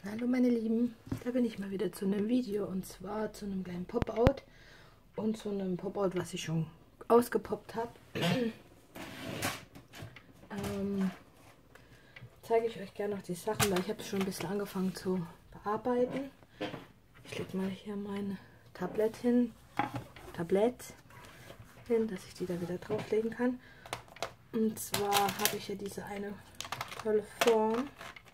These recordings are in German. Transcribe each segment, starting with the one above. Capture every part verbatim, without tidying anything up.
Hallo meine Lieben, da bin ich mal wieder zu einem Video und zwar zu einem kleinen Pop-Out und zu einem Pop-Out, was ich schon ausgepoppt habe. ähm, zeige ich euch gerne noch die Sachen, weil ich habe schon ein bisschen angefangen zu bearbeiten. Ich lege mal hier mein Tablett hin, Tablett hin, dass ich die da wieder drauflegen kann. Und zwar habe ich hier diese eine tolle Form.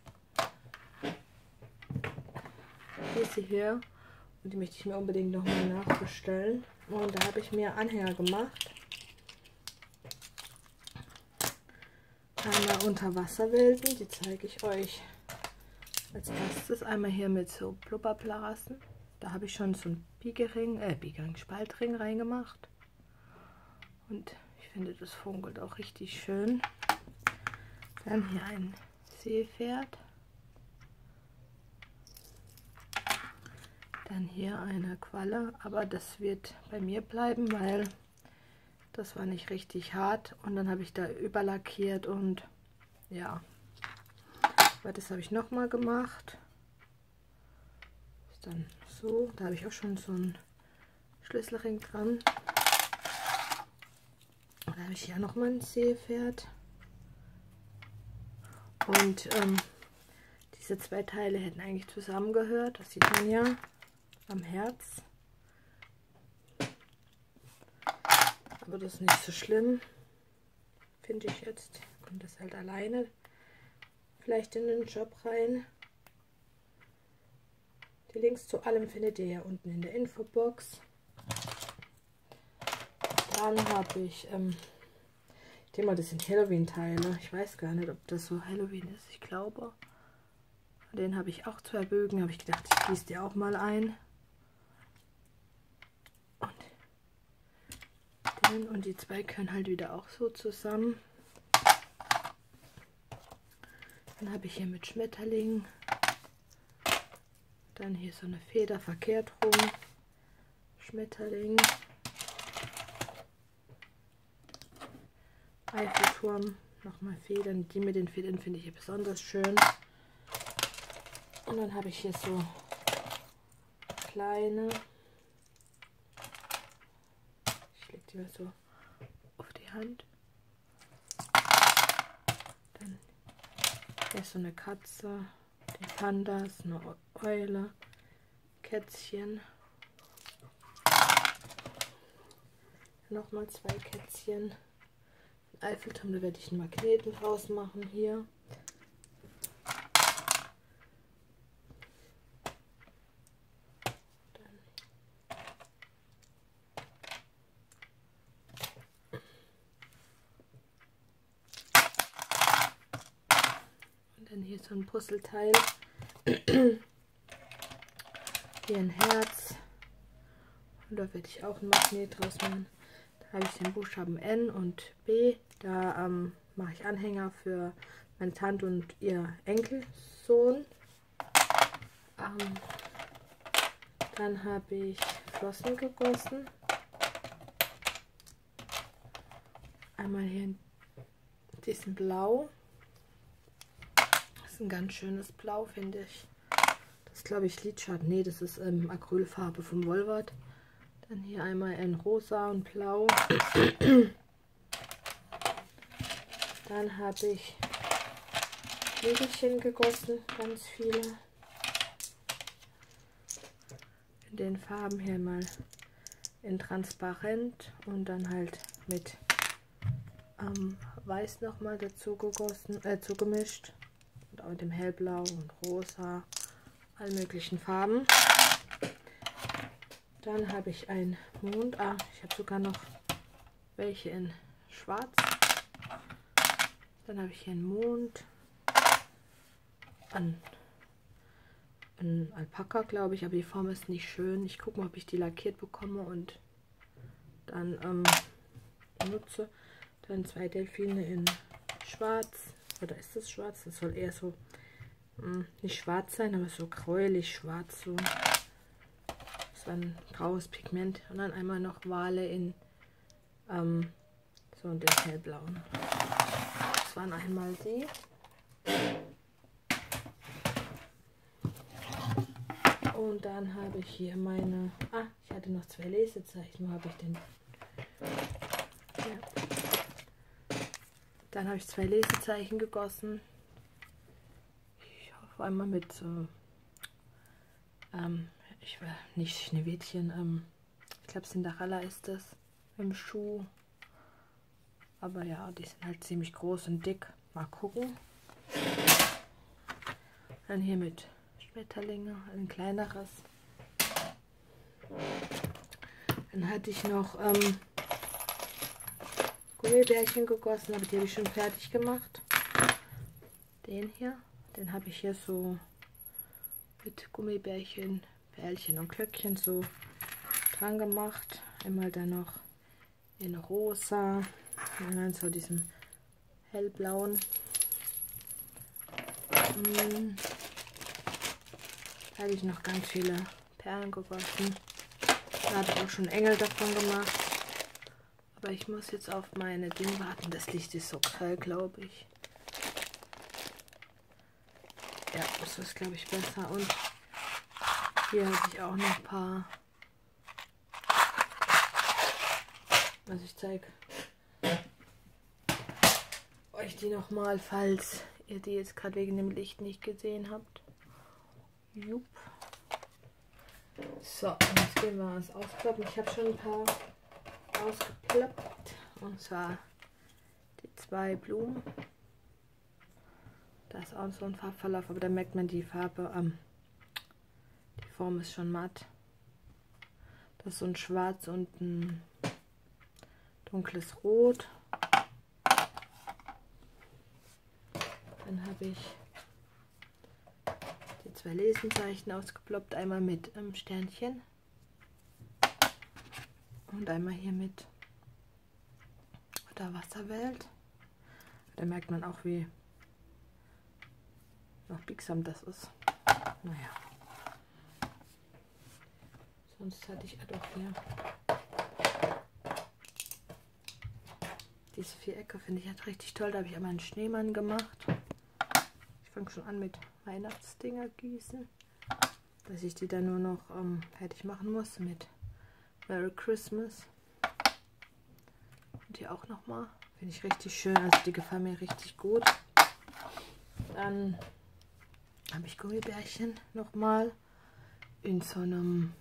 Diese hier, und die möchte ich mir unbedingt nochmal nachbestellen. Und da habe ich mir Anhänger gemacht. Einmal Unterwasserwelten, die zeige ich euch als erstes. Einmal hier mit so Blubberblasen. Da habe ich schon so einen Biegering, äh Biegering, Spaltring reingemacht. Und ich finde, das funkelt auch richtig schön. Dann hier ein Seepferd. Dann hier eine Qualle, aber das wird bei mir bleiben, weil das war nicht richtig hart. Und dann habe ich da überlackiert und ja, aber das habe ich nochmal gemacht. Ist dann so, da habe ich auch schon so einen Schlüsselring dran. Da habe ich hier nochmal ein Seepferd. Und ähm, diese zwei Teile hätten eigentlich zusammengehört, das sieht man ja am Herz. Aber das ist nicht so schlimm, finde ich jetzt. Kommt das halt alleine vielleicht in den Job rein. Die Links zu allem findet ihr ja unten in der Infobox. Dann habe ich, ähm, ich denke mal, das sind Halloween-Teile. Ich weiß gar nicht, ob das so Halloween ist. Ich glaube, den habe ich auch zwei Bögen. Habe ich gedacht, ich gieße die auch mal ein. Und die zwei können halt wieder auch so zusammen. Dann habe ich hier mit Schmetterling. Dann hier so eine Feder verkehrt rum. Schmetterling. Eiffelturm. Nochmal Federn. Die mit den Federn finde ich hier besonders schön. Und dann habe ich hier so kleine. Die mal so auf die Hand. Dann hier ist so eine Katze, die Pandas, eine Eule, Kätzchen. Nochmal zwei Kätzchen. Ein Eiffelturm, da werde ich einen Magneten draus machen hier. Dann hier so ein Puzzleteil. Hier ein Herz. Und da werde ich auch ein Magnet draus machen. Da habe ich den Buchstaben N und B. Da ähm, mache ich Anhänger für meine Tante und ihr Enkelsohn. Ähm, dann habe ich Flossen gegossen. Einmal hier in diesem Blau. Ein ganz schönes Blau, finde ich. Das ist, glaube ich, Lidschatten. Nee, das ist ähm, Acrylfarbe vom Wolvert. Dann hier einmal in Rosa und Blau. Dann habe ich Nägelchen gegossen, ganz viele. In den Farben hier mal in Transparent und dann halt mit ähm, Weiß nochmal dazu gegossen, äh, zugemischt. Und auch mit dem Hellblau und Rosa, allen möglichen Farben. Dann habe ich einen Mond. Ah, ich habe sogar noch welche in Schwarz. Dann habe ich hier einen Mond. Ein, ein Alpaka, glaube ich, aber die Form ist nicht schön. Ich gucke mal, ob ich die lackiert bekomme und dann ähm, nutze. Dann zwei Delfine in Schwarz. Oder ist das schwarz? Das soll eher so, mh, nicht schwarz sein, aber so gräulich schwarz. So. Das ist ein graues Pigment. Und dann einmal noch Wale in ähm, so und den hellblauen. Das waren einmal die. Und dann habe ich hier meine... Ah, ich hatte noch zwei Lesezeichen. Wo habe ich denn? Ja. Dann habe ich zwei Lesezeichen gegossen. Ich hoffe einmal mit so... Ähm, ich will nicht Schneewittchen. Ähm, ich glaube Cinderella ist das. Im Schuh. Aber ja, die sind halt ziemlich groß und dick. Mal gucken. Dann hier mit Schmetterlinge, ein kleineres. Dann hatte ich noch ähm, Gummibärchen gegossen, aber die habe ich schon fertig gemacht. Den hier, den habe ich hier so mit Gummibärchen, Bärchen und Glöckchen so dran gemacht. Einmal dann noch in rosa und dann so diesem hellblauen. Hm. Da habe ich noch ganz viele Perlen gegossen. Da habe ich auch schon Engel davon gemacht. Aber ich muss jetzt auf meine Dinge warten. Das Licht ist so grell, glaube ich. Ja, das ist, glaube ich, besser. Und hier habe ich auch noch ein paar, was ich zeige euch die nochmal, falls ihr die jetzt gerade wegen dem Licht nicht gesehen habt. Jupp. So, jetzt gehen wir ans Auskloppen. Ich habe schon ein paar ausgekloppt. Und zwar die zwei Blumen. Da ist auch so ein Farbverlauf, aber da merkt man die Farbe. Ähm, die Form ist schon matt. Das ist so ein Schwarz und ein dunkles Rot. Dann habe ich die zwei Lesenzeichen ausgeploppt. Einmal mit ähm, Sternchen. Und einmal hier mit der Wasserwelt. Da merkt man auch, wie noch biegsam das ist. Naja. Sonst hatte ich doch hier diese Vierecke, finde ich halt richtig toll. Da habe ich einmal einen Schneemann gemacht. Ich fange schon an mit Weihnachtsdinger gießen, dass ich die dann nur noch ähm, fertig machen muss mit Merry Christmas. Und hier auch nochmal. Finde ich richtig schön. Also die gefallen mir richtig gut. Dann habe ich Gummibärchen nochmal in so einem,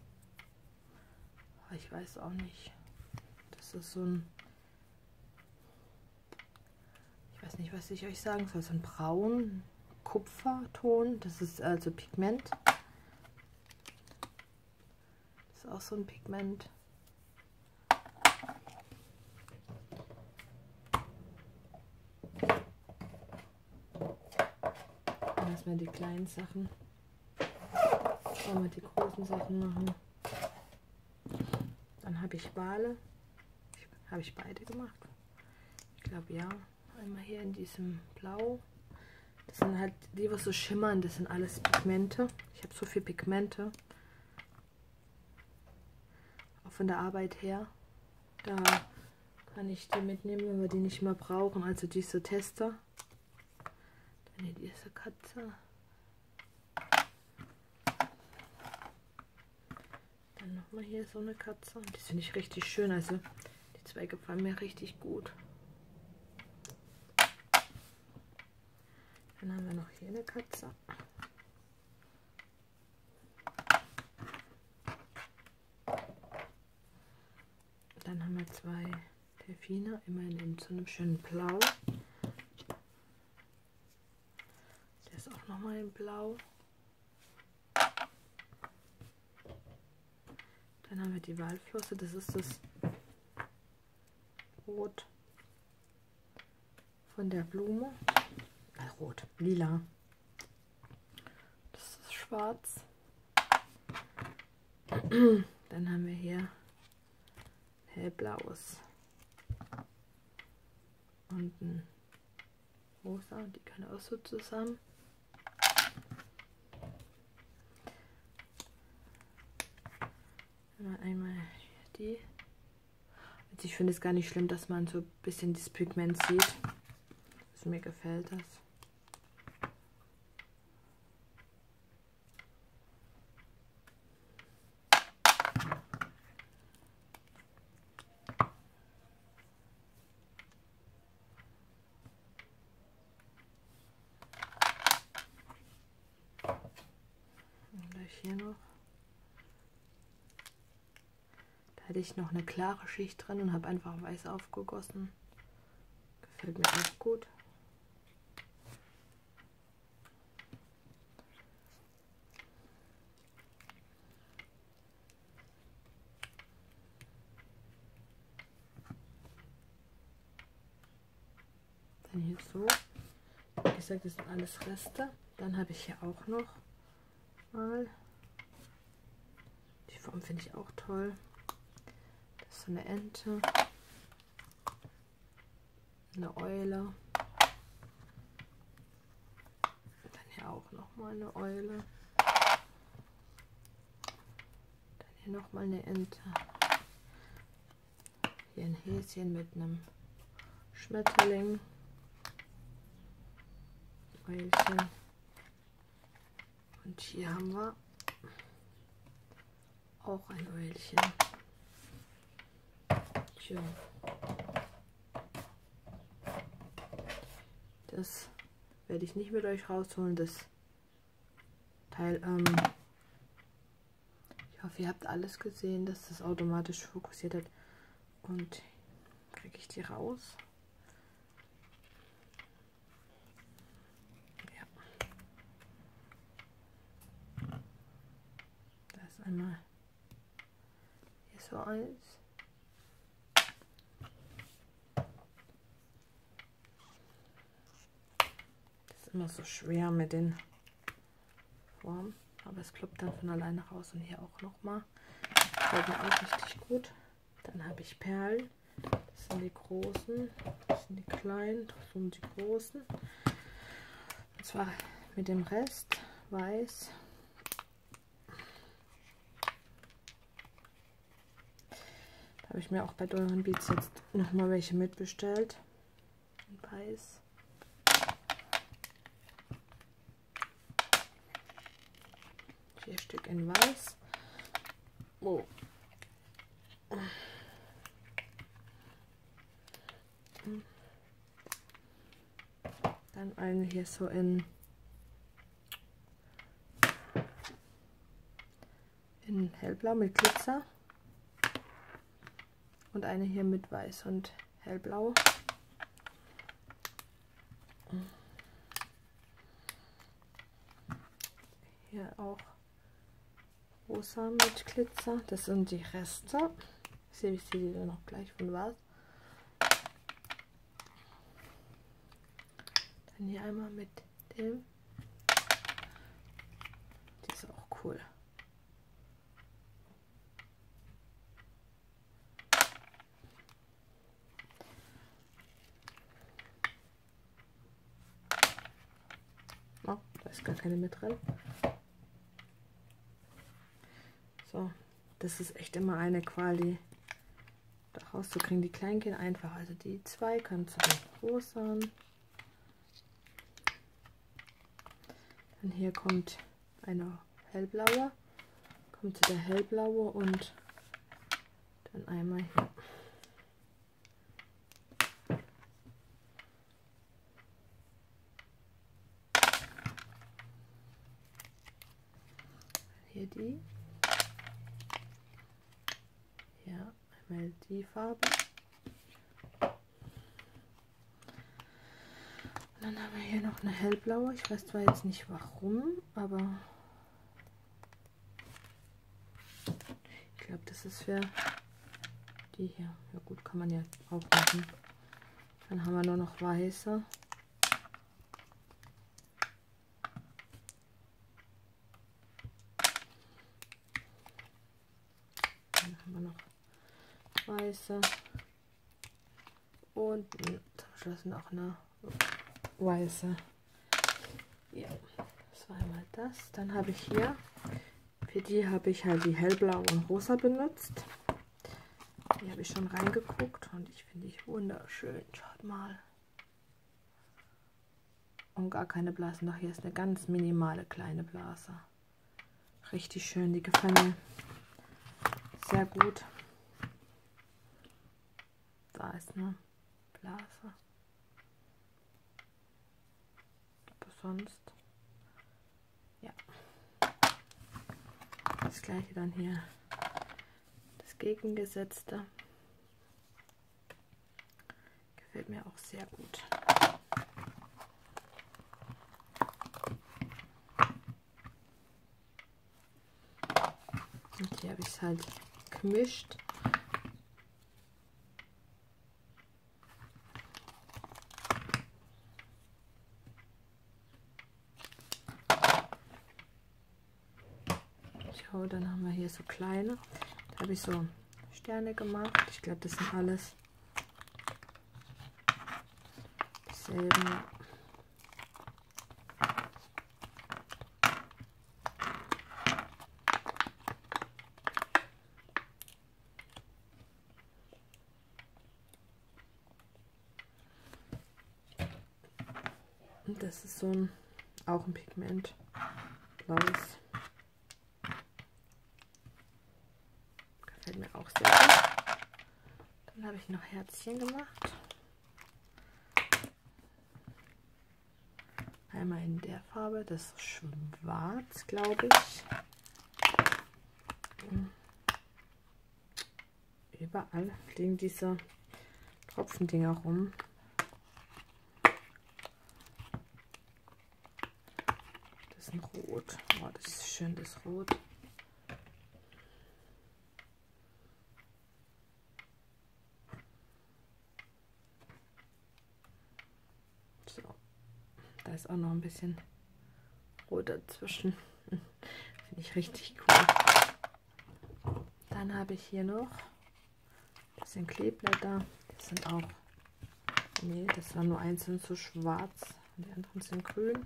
ich weiß auch nicht, das ist so ein, ich weiß nicht, was ich euch sagen soll, so ein braun Kupferton. Das ist also Pigment. Das ist auch so ein Pigment. Erstmal die kleinen Sachen. Schauen wir die großen Sachen machen. Dann habe ich Wale. Habe ich beide gemacht? Ich glaube ja. Einmal hier in diesem Blau. Das sind halt, die was so schimmern, das sind alles Pigmente. Ich habe so viel Pigmente. Auch von der Arbeit her. Da kann ich die mitnehmen, wenn wir die nicht mehr brauchen. Also diese Tester. Dann hier diese Katze. Dann nochmal hier so eine Katze. Und die finde ich richtig schön. Also die zwei gefallen mir richtig gut. Dann haben wir noch hier eine Katze. Dann haben wir zwei Delfine, immer in so einem schönen Blau. Der ist auch nochmal in Blau. Dann haben wir die Walflosse, das ist das Rot von der Blume. Äh, rot, lila. Das ist schwarz. Dann haben wir hier hellblaues und ein rosa, die können auch so zusammen. Einmal die. Also ich finde es gar nicht schlimm, dass man so ein bisschen das Pigment sieht. Also mir gefällt das. ich hier noch. Da hatte ich noch eine klare Schicht drin und habe einfach weiß aufgegossen. Gefällt mir auch gut. Dann hier so. Wie gesagt, das sind alles Reste. Dann habe ich hier auch noch mal. Die Form finde ich auch toll. Das ist so eine Ente. Eine Eule. Und dann hier auch noch mal eine Eule. Dann hier noch mal eine Ente. Hier ein Häschen mit einem Schmetterling. Eulchen. Und hier haben wir auch ein Eulchen. Tja. Das werde ich nicht mit euch rausholen. Das Teil, ähm, ich hoffe, ihr habt alles gesehen, dass das automatisch fokussiert hat. Und kriege ich die raus. Ja. Da ist einmal hier so eins. Immer so schwer mit den Formen, aber es klappt dann von alleine raus. Und hier auch noch mal. Gefällt mir auch richtig gut. Dann habe ich Perlen. Das sind die großen, das sind die kleinen, das sind die großen. Und zwar mit dem Rest weiß. Da habe ich mir auch bei Doran Beats jetzt noch mal welche mitbestellt. In weiß. Vier Stück in weiß. Oh. Dann eine hier so in, in hellblau mit Glitzer. Und eine hier mit weiß und hellblau. Hier auch rosa mit Glitzer. Das sind die Reste. Ich sehe, ich sehe die dann auch gleich von was. Dann hier einmal mit dem. Die ist auch cool. Oh, da ist gar keine mit drin. So, das ist echt immer eine Quali, da rauszukriegen. Die kleinen gehen einfach. Also die zwei kannst du dann rosa. Dann hier kommt eine hellblaue, kommt der hellblaue und dann einmal hier. Hier die. Ja, einmal die Farbe. Und dann haben wir hier noch eine hellblaue. Ich weiß zwar jetzt nicht warum, aber ich glaube, das ist für die hier. Ja gut, kann man ja auch machen. Dann haben wir nur noch weiße. Dann haben wir noch weiße. Und zum Schluss noch eine weiße. Ja, das war einmal das. Dann habe ich hier, für die habe ich halt die hellblau und rosa benutzt. Die habe ich schon reingeguckt und ich finde ich wunderschön. Schaut mal. Und gar keine Blasen. Doch hier ist eine ganz minimale kleine Blase. Richtig schön. Die gefallen mir sehr gut. Da ist eine Blase. Aber sonst, ja. Das gleiche dann hier, das Gegengesetzte. Gefällt mir auch sehr gut. Und hier habe ich es halt gemischt. So, dann haben wir hier so kleine. Da habe ich so Sterne gemacht. Ich glaube, das sind alles dieselben. Und das ist so ein, auch ein Pigment, blaues. Gefällt mir auch sehr gut. Dann habe ich noch Herzchen gemacht. Einmal in der Farbe, das ist schwarz, glaube ich. Überall fliegen diese Tropfendinger rum. Das ist ein Rot. Oh, das ist schön, das Rot. So, da ist auch noch ein bisschen Rot dazwischen. Finde ich richtig cool. Dann habe ich hier noch ein bisschen Kleeblätter. Das sind auch, nee, das war nur einzeln so schwarz. Und die anderen sind grün.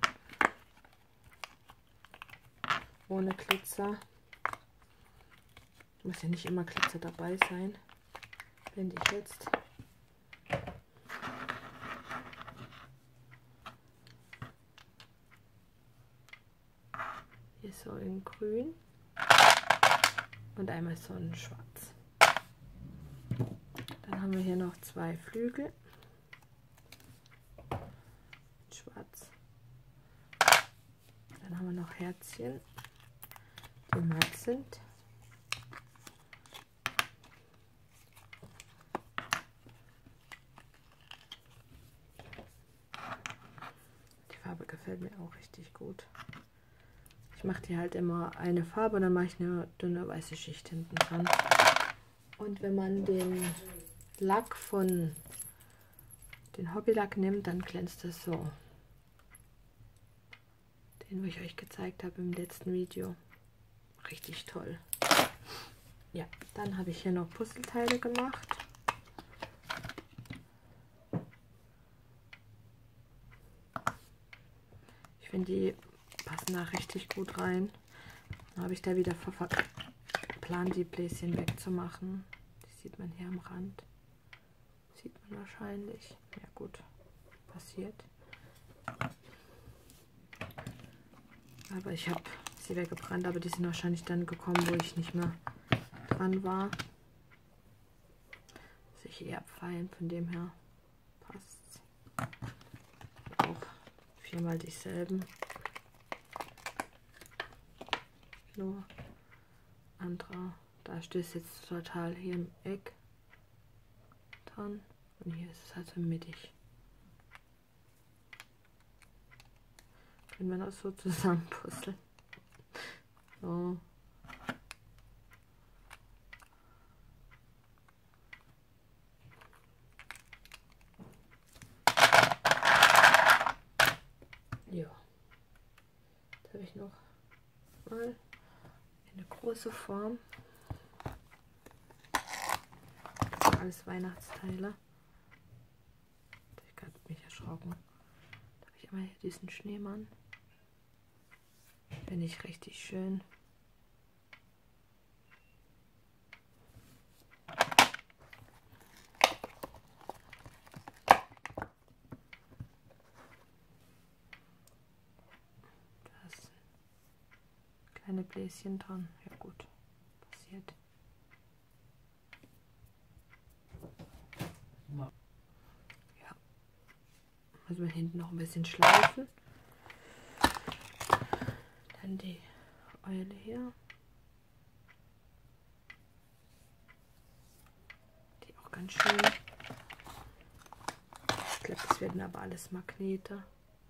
Ohne Glitzer. Muss ja nicht immer Glitzer dabei sein. Blende ich jetzt. Hier so in grün. Und einmal so in schwarz. Dann haben wir hier noch zwei Flügel. Schwarz. Dann haben wir noch Herzchen, die matt sind. Die Farbe gefällt mir auch richtig gut. Ich mache die halt immer eine Farbe und dann mache ich eine dünne weiße Schicht hinten dran. Und wenn man den Lack von den Hobbylack nimmt, dann glänzt das so. Den, wo ich euch gezeigt habe im letzten Video. Richtig toll. Ja, dann habe ich hier noch Puzzleteile gemacht. Ich finde, die passen da richtig gut rein. Dann habe ich da wieder verplant, die Bläschen wegzumachen. Die sieht man hier am Rand. Sieht man wahrscheinlich. Ja gut, passiert. Aber ich habe sie weggebrannt, aber die sind wahrscheinlich dann gekommen, wo ich nicht mehr dran war. Muss ich eher abfeilen, von dem her passt. Auch viermal dieselben. Nur anderer. Da steht es jetzt total hier im Eck dran. Und hier ist es halt so mittig. Können wir das so zusammenpuzzeln. So. Ja. Jetzt habe ich noch mal eine große Form. Alles Weihnachtsteile. Ich habe mich erschrocken. Da habe ich einmal hier diesen Schneemann. Finde ich richtig schön. Da ist kleine Bläschen dran. Ja gut, passiert. Ja. Muss man hinten noch ein bisschen schleifen. Dann die Eule hier. ganz schön. Ich glaube, das werden aber alles Magnete.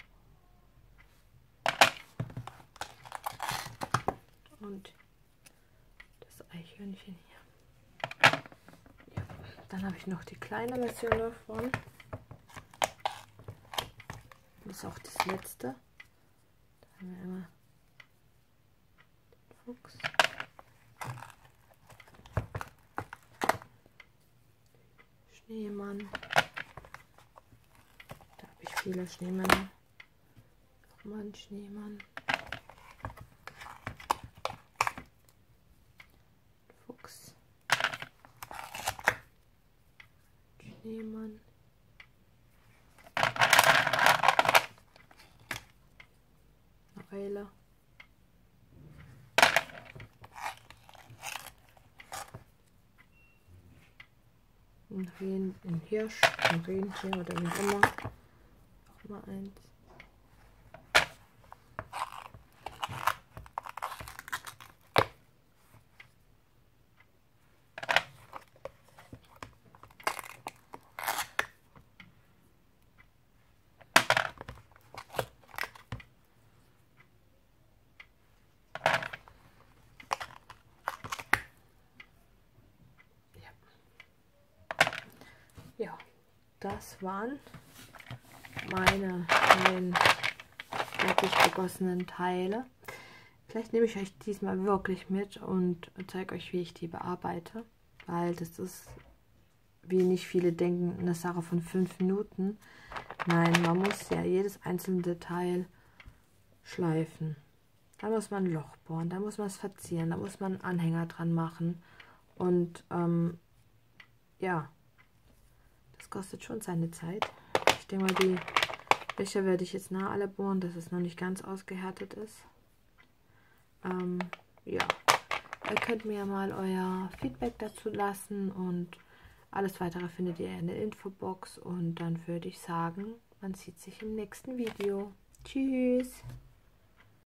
Und das Eichhörnchen hier. Ja. Dann habe ich noch die kleine Version davon. Das ist auch das letzte. Da haben wir immer den Fuchs. Schneemann. Da habe ich viele Schneemänner. Nochmal ein Schneemann. Fuchs. Schneemann. Eule. Ein, Rehen, ein Hirsch, ein Rentier oder wie immer. Noch mal eins. Ja, das waren meine neuen fertig gegossenen Teile. Vielleicht nehme ich euch diesmal wirklich mit und zeige euch, wie ich die bearbeite, weil das ist, wie nicht viele denken, eine Sache von fünf Minuten. Nein, man muss ja jedes einzelne Detail schleifen. Da muss man ein Loch bohren, da muss man es verzieren, da muss man einen Anhänger dran machen und ähm, ja, das kostet schon seine Zeit. Ich denke mal, die Löcher werde ich jetzt nah alle bohren, dass es noch nicht ganz ausgehärtet ist. Ähm, ja, ihr könnt mir mal euer Feedback dazu lassen und alles weitere findet ihr in der Infobox und dann würde ich sagen, man sieht sich im nächsten Video. Tschüss!